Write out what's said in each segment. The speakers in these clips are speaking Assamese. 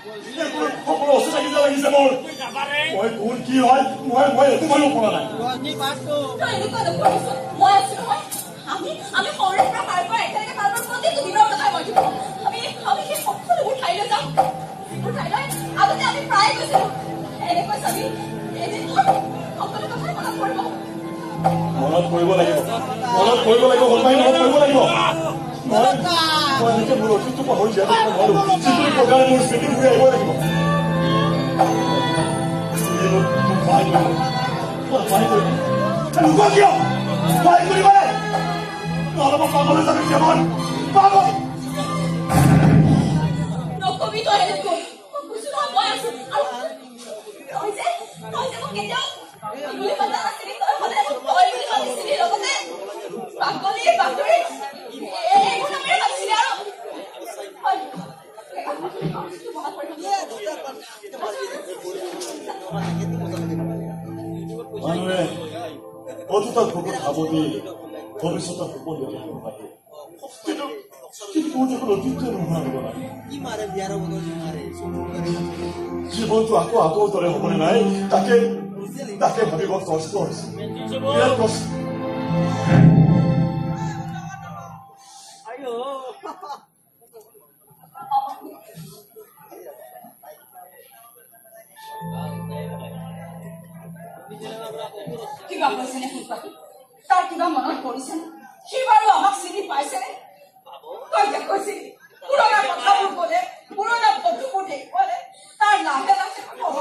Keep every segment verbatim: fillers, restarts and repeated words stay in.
সকলো অচিনাকি যেন লাগিছে মোৰ মই কোন কি হয় মই মই একো কৰিব পৰা নাই মই আছো নহয় আমি আমি সৰুৰে পৰা পাৰ পৰা একেলগে পাৰ পৰা প্ৰতিটো দিনৰ কথাই মই দিব আমি আমি সেই সকলোবোৰ ঠাইলৈ যাম সেইবোৰ ঠাইলৈ আগতে আমি প্ৰায় গৈছিলো এনেকৈ চাবি এদিন সকলো কথাই মনত পৰিব মনত কৰিব লাগিব মনত কৰিব লাগিব হলমাই মনত কৰিব লাগিব মই মই নিজে মোৰ অতীতটো পাহৰি যাব নোৱাৰো যিটো প্ৰকাৰে মোৰ স্মৃতি ঘূৰি আহিব লাগিব লুকা কিয় সহায় কৰিবানে নহ'লে মই পাবলৈ যাবি কেৱল পাব নকবি তই এনেকৈ মই কৈছো নহয় মই আছো আৰু তই যে তই যে মোক কেতিয়াও বুলি কথা নাছিলি তই সদায় মোক তই বুলি মাতিছিলি লগতে বাকলি বাকলি এইবোৰ নামেৰে মাতিছিলি আৰু মানুহে অতীতক বহুত ভাবতি ভৱিষ্যতৰ সপোন দেখি আহিব পাৰে কিন্তু কিন্তু মোৰ দেখোন অতীতটো নোহোৱা হ'ব লাগে জীৱনটো আকৌ আকৌ দৰে হ'বনে নাই তাকে তাকে ভাবিব কষ্ট হৈছে বিৰাট কষ্ট কিবা হৈছেনে সুপাতি তাৰ কিবা মনত পৰিছেনে সি বাৰু আমাক চিনি পাইছেনে তই যে কৈছিলি পুৰণা কথাবোৰ ক'লে পুৰণা ফটোবোৰ দেখুৱালে তাৰ লাহে লাহে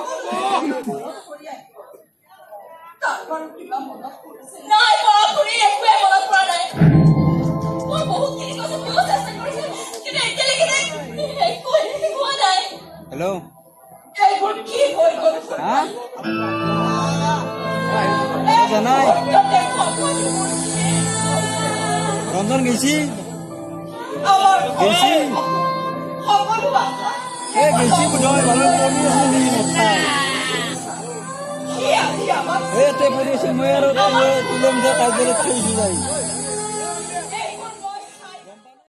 তাৰ বাৰু কিবা মনত পৰিছে নাই পঢ়ি একোৱে মনত পৰা নাই মই বহুতখিনি কথা কিয় চেষ্টা কৰিছিলো কিন্তু এতিয়ালৈকে একো হোৱা নাই হেল্ল' এইবোৰ কি হৈ গ'ল জানাই ৰঞ্জন গেছি গেছি এ গেছি বোধহয় ভালো পৰি আছে নেকি নচাই এ তে পৰি আছে মই আৰু কিলোমিটাৰ কাজলৈ থৈছো যাই